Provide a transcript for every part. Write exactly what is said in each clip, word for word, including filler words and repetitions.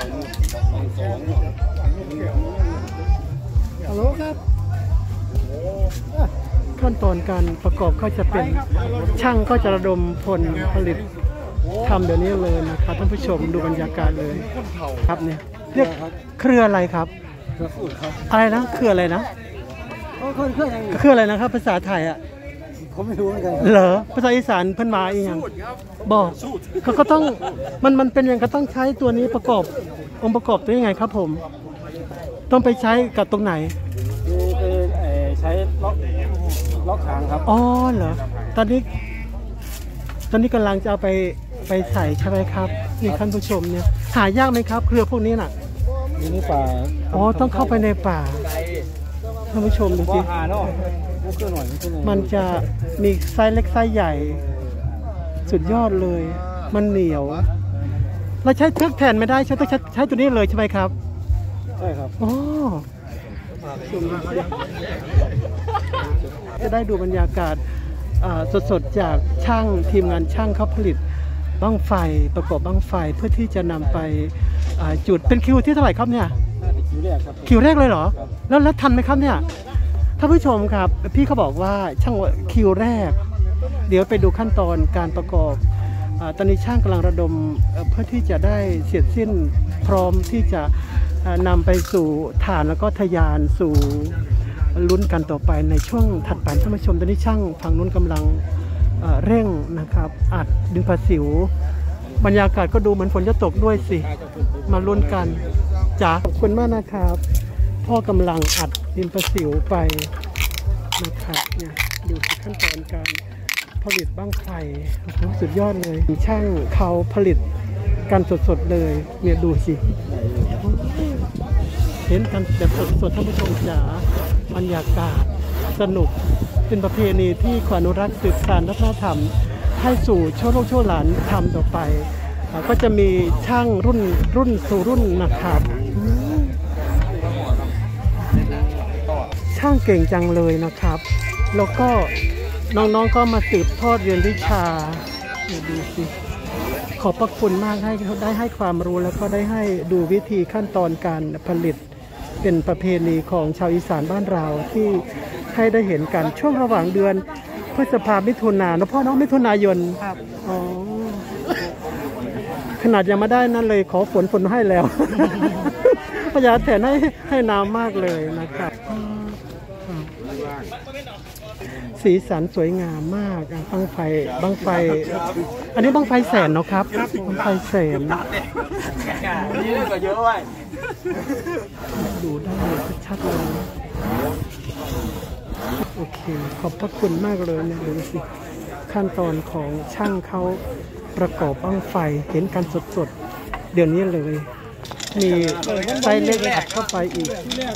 ฮัลโหลครับขั้นตอนการประกอบก็จะเป็นช่างก็จะระดมพลผลิตทำเดี๋ยวนี้เลยนะครับท่านผู้ชมดูบรรยากาศเลยครับเนี่ยเรียกเครืออะไรครับอะไรนะเครืออะไรนะเครืออะไรนะครับภาษาไทยอ่ะผมไม่รู้เหมือนกันเหรอภาษาอีสานเพิ่นมาอีกอย่างบอกเขาก็ต้องมันมันเป็นอย่างก็ต้องใช้ตัวนี้ประกอบองค์ประกอบตัวยังไงครับผมต้องไปใช้กับตรงไหนคือใช้ล็อกล็อกหางครับอ๋อเหรอตอนนี้ตอนนี้กำลังจะเอาไปไปใส่ใช่ไหมครับนี่ท่านผู้ชมเนี่ยหายากไหมครับเครือพวกนี้น่ะอยู่ในป่าอ๋อต้องเข้าไปในป่าท่านผู้ชมดูสิมันจะมีไซส์เล็กไซส์ใหญ่สุดยอดเลยมันเหนียวเราใช้เทือกแทนไม่ได้ใช้ต้องใช้ตัวนี้เลยใช่ไหมครับใช่ครับอ๋อจะได้ดูบรรยากาศสดๆจากช่างทีมงานช่างเขาผลิตบั้งไฟประกอบบั้งไฟเพื่อที่จะนำไปจุดเป็นคิวที่เท่าไหร่ครับเนี่ยคิวแรกครับคิวแรกเลยเหรอแล้วแล้วทันไหมครับเนี่ยท่านผู้ชมครับพี่เขาบอกว่าช่างคิวแรกเดี๋ยวไปดูขั้นตอนการประกอบตอนนี้ช่างกำลังระดมเพื่อที่จะได้เสร็จสิ้นพร้อมที่จะนำไปสู่ฐานแล้วก็ทะยานสู่ลุ้นกันต่อไปในช่วงถัดไปท่านผู้ชมตอนนี้ช่างฝั่งนู้นกำลังเร่งนะครับอัดดินประสิวบรรยากาศก็ดูเหมือนฝนจะตกด้วยสิมาลุ้นกันจ้าขอบคุณมากนะครับพ่อกำลังอัดดินประสิวไปนะครับเนี่ยดูขั้นตอนการผลิตบั้งไฟสุดยอดเลยช่างเขาผลิตกันสดๆเลยเนี่ยดูสิเห็นกันแบบสดๆท่านผู้ชมจ๋าบรรยากาศสนุกเป็นประเพณีที่ขออนุรักษ์สืบสานวัฒนธรรมให้สู่ชั่วโลกชั่วหลานทำต่อไปก็จะมีช่างรุ่นรุ่นสู่รุ่นนะครับช่างเก่งจังเลยนะครับแล้วก็น้องๆก็มาสืบทอดเรียนวิชาดูสิขอบพระคุณมากให้เขาได้ให้ความรู้แล้วก็ได้ให้ดูวิธีขั้นตอนการผลิตเป็นประเพณีของชาวอีสานบ้านเราที่ให้ได้เห็นกันช่วงระหว่างเดือนพฤษภาคมมิถุนายนพ่อน้องมิถุนายนครับอ๋อขนาดยังไม่ได้นั่นเลยขอฝนฝนให้แล้วพยาแถนให้ให้น้ำมากเลยนะครับสีสันสวยงามมากบั้งไฟบั้งไฟอันนี้บั้งไฟแสนเนาะครับบั้งไฟแสนนี่ก็เยอะไว้ดูได้ชัดเลยโอเคขอบพระคุณมากเลยเนี่ยดูสิขั้นตอนของช่างเขาประกอบบั้งไฟเห็นกันสดๆเดี๋ยวนี้เลยมีไซส์เล็กอัดเข้าไปอีก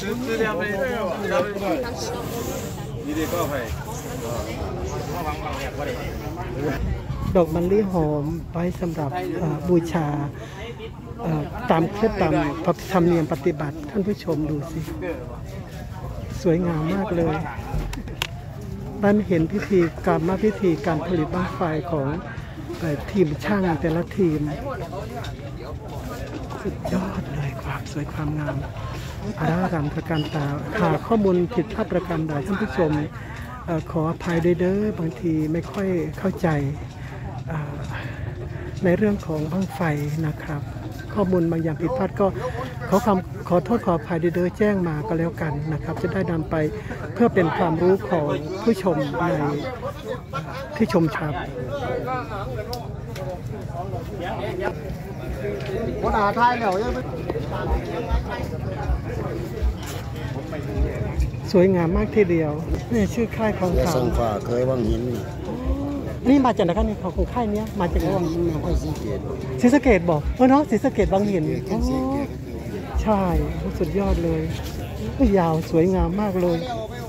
ดอกมะลิหอมไว้สำหรับบูชาตามเคล็ดตามธรรมเนียมปฏิบัติท่านผู้ชมดูสิสวยงามมากเลยได้เห็นพิธีกรรมพิธีการผลิตบั้งไฟของทีมช่างแต่ละทีมสุดยอดเลยความสวยความงามอารามประการตาหากข้อมูลผิดพลาดประการใดท่านผู้ชมขออภัยด้วยเด้อบางทีไม่ค่อยเข้าใจในเรื่องของบั้งไฟนะครับข้อมูลบางอย่างผิดพลาดก็ขอคำขอโทษขออภัยด้วยเด้อแจ้งมาก็แล้วกันนะครับจะได้นำไปเพื่อเป็นความรู้ของผู้ชมในที่ชมครับคนอาไทยเหรอสวยงามมากทีเดียวนี่ชื่อค่ายของเขาสังฟ้าเคยวังหินนี่มาจากไหนครับนี่ของของค่ายนี้มาจากไหนศรีสะเกษบอกเออเนาะศรีสะเกษวังหินใช่สุดยอดเลยยาวสวยงามมากเลย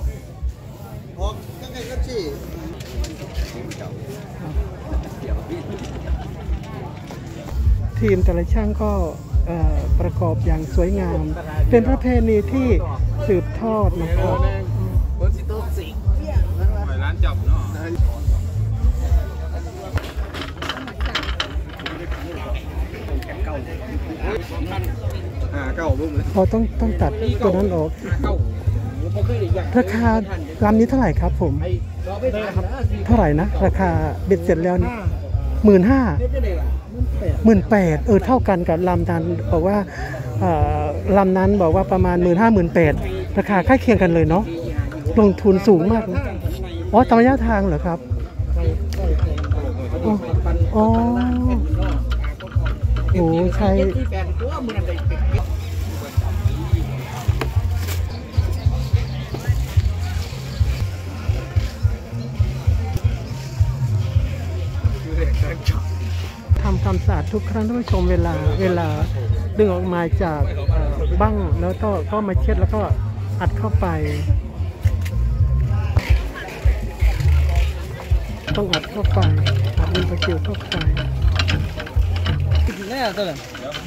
ทีมแต่ละช่างก็ประกอบอย่างสวยงามเป็นประเพณีที่สืบทอดนะครับร้านจับเนาะ เก้าหาเก้าบุ้มเลยพอต้องต้องตัดตัวนั้นออกเก้าราคาลำนี้เท่าไหร่ครับผมเท่าไหร่นะราคาเบ็ดเสร็จแล้วหมื่นห้าหมื่นแปดเออเท่ากันกับลำนั้นบอกว่าลำนั้นบอกว่าประมาณหมื่นห้าหมื่นแปดราคาใกล้เคียงกันเลยเนาะลงทุนสูงมากอ๋อตามระยะทางเหรอครับอ๋ออ๋อโอ้ใช่ทำความสะอาดทุกครั้งท่านผู้ชมเวลาเวลาดึงออกมาจากบั้งแล้วก็ก็มาเช็ดแล้วก็อัดเข้าไปต้องอัดเข้าไปอัดเป็นตะเกียบเข้าไปแน่ตัวเลย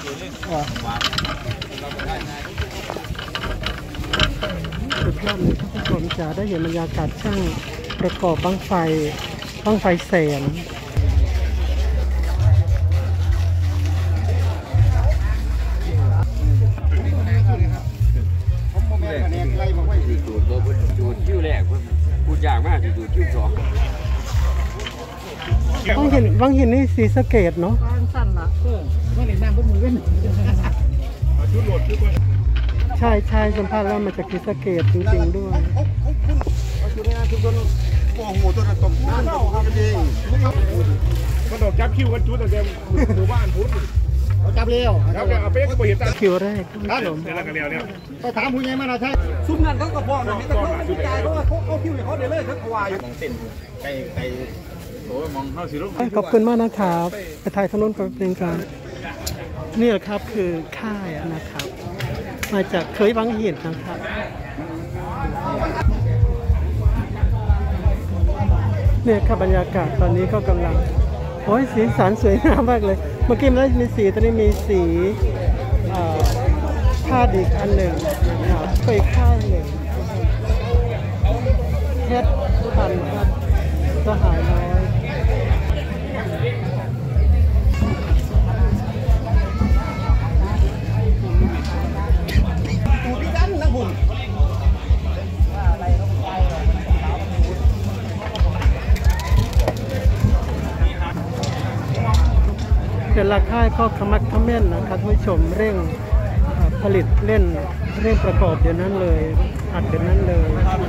สุดยอดเลยท่านผู้ชมจะได้เห็นบรรยากาศช่างประกอบบั้งไฟบั้งไฟแสนจูดโดนจูดคิ้วแรกพูดยากมากจูดคิ้วสองบางเห็นบางเห็นนี่สีสะเกดเนาะสั้นนะเออว่าเห็นน้ำบนมือเว้นใช่ใช่สัมภาษณ์แล้วมันจะสีสะเกดจริงๆด้วยมันต้องจับคิวกันจุดตั้งแต่หมู่บ้านพุทธจับเร็วจับเร็วเอาเป๊กก็บ่เห็นตาคิวแรกคุณผู้ชมเดี๋ยวเรากันเร็วเนี่ยไปถามผู้ใหญ่มาหน่อยใช่ซุ้มนั่นเขาก็บอกนะนี่ก็เขาไม่ใจเพราะว่าเขาเขาคิวเขาเดี๋ยวเลยเขาถวายมองเส้นไกลไกลโอ้มองเข้าสิลูกขอบคุณมากนะครับไปถ่ายถนนกับเป็นการนี่แหละครับคือค่ายนะครับมาจากเคยบางเห็นนะครับเนี่ยครับบรรยากาศตอนนี้ก็กำลังโอ้ยสีสันสวยงามมากเลยเมื่อกี้มันมีสีตอนนี้มีสีผ้าอีกอันหนึ่งนะครับไปข้างหนึ่งเพชรพันครับสหายน้อยแต่ละค่ายก็ขมักเขม้นนะครับผู้ชมเร่งผลิตเล่นเร่งประกอบเดี๋ยวนั้นเลยอัดเดี๋ยวนั้นเลย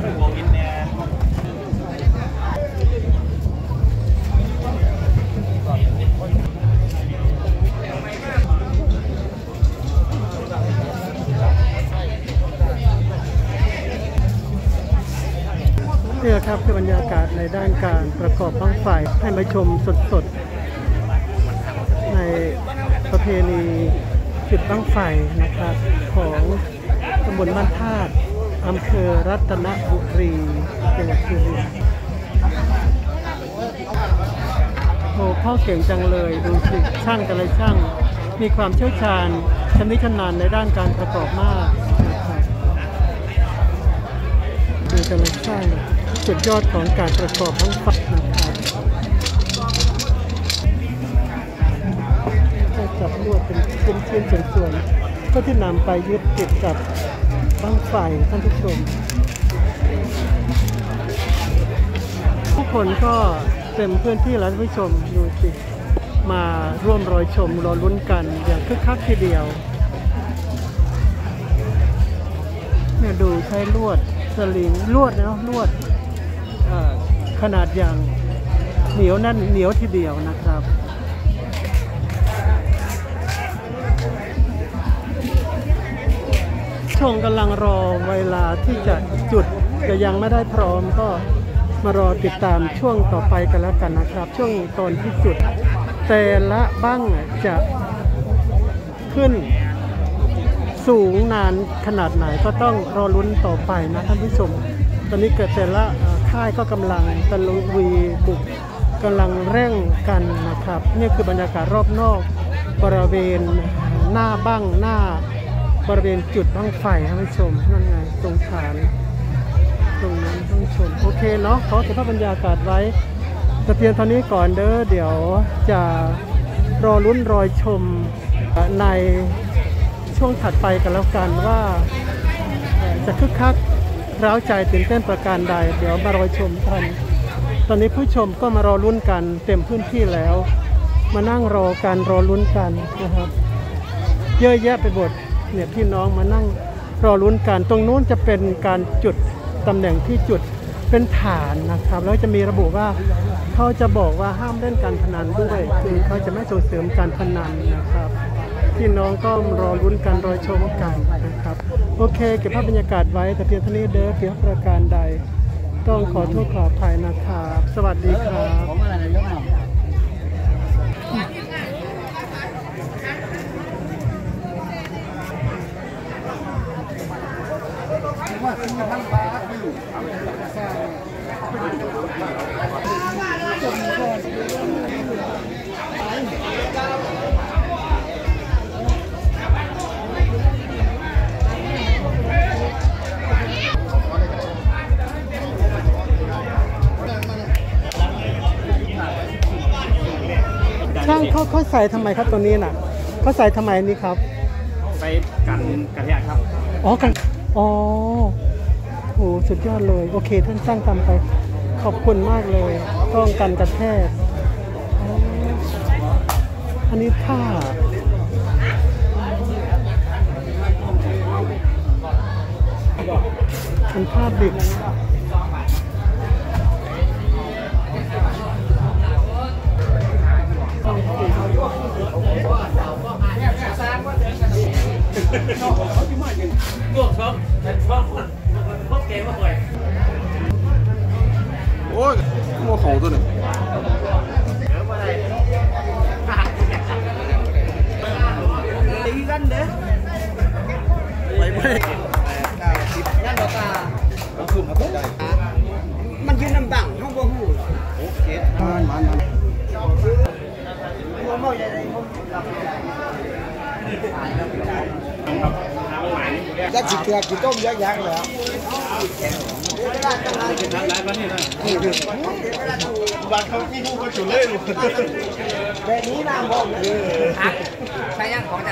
นี่แหละครับคือบรรยากาศในด้านการประกอบบั้งไฟให้มาชมสดๆในประเพณีจุดบั้งไฟนะครับของตำบลบ้านธาตุอำเภอรัตนบุรีจังหวัดสุรินทร์โอ้พ่อเก่งจังเลยดูสิช่างแต่ละช่างมีความเชี่ยวชาญชำนิชำนาญในด้านการประกอบมากนะครับดูแต่ละช่างสุดยอดของการประกอบบั้งไฟนะครับจับลวดเป็นชิ้นๆส่วนๆก็ที่นำไปยึดติดกับบั้งไฟท่านผู้ชมผู้คนก็เต็มพื้นที่แล้วท่านผู้ชมดูสิมาร่วมรอยชมรอลุ้นกันอย่างคึกคักทีเดียวเนี่ยดูใช้ลวดสลิงลวดนะลวดขนาดอย่างเหนียวนั่นเหนียวทีเดียวนะครับช่วงกำลังรอเวลาที่จะจุดแต่ยังไม่ได้พร้อมก็มารอติดตามช่วงต่อไปกันแล้วกันนะครับช่วงตอนที่จุดแต่ละบั้งจะขึ้นสูงนานขนาดไหนก็ต้องรอลุ้นต่อไปนะท่านผู้ชมตอนนี้เกิดแต่ละค่ายก็กำลังตะลุยบุกกำลังเร่งกันนะครับนี่คือบรรยากาศรอบนอกบริเวณหน้าบั้งหน้าบริเวณจุดบั้งไฟท่านผู้ชมนั่นไงตรงฐานตรงนั้นท่านผู้ชมโอเคเนาะขอเก็บภาพบรรยากาศไว้แต่เพียงเท่านี้ก่อนเด้อเดี๋ยวจะรอลุ้นรอยชมในช่วงช่วงถัดไปกันแล้วกันว่าเอ่อจะคึกคักร้าวใจตื่นเต้นประการใดเดี๋ยวมารอชมกันตอนนี้ผู้ชมก็มารอลุ้นกันเต็มพื้นที่แล้ว มานั่งรอการรอลุ้นกันนะครับเยอะแยะไปหมดเนี่ยพี่น้องมานั่งรอลุ้นกันตรงนู้นจะเป็นการจุดตำแหน่งที่จุดเป็นฐานนะครับแล้วจะมีระบุว่าเขาจะบอกว่าห้ามเล่นการพนันด้วยคือเขาจะไม่ส่งเสริมการพนันนะครับพี่น้องก็รอลุ้นกันรอชมกันนะครับโอเคเก็บภาพบรรยากาศไว้แต่เพียงเท่านี้เด้อเพียงประการใดต้องขอโทษขออภัยนะครับสวัสดีครับ ช่างเขาเขาใส่ทำไมครับตัวนี้น่ะเขาใส่ทำไมนี่ครับไปกันกระแทกครับอ๋อกันอ๋อโหสุดยอดเลยโอเคท่านช่างทำไปขอบคุณมากเลยต้องกันกระแทกอ๋ออันนี้ผ้าเป็นผ้าบิดโอ้ยโมเขาตัวนึงมันยืนลำบังห้องบ่หูจะจิกเกลือจิต้มยักยักเลยบ้านเขาพี่ลูกก็จุดเลยลูกแบบนี้น้ำบ่ใช่ยังของจะ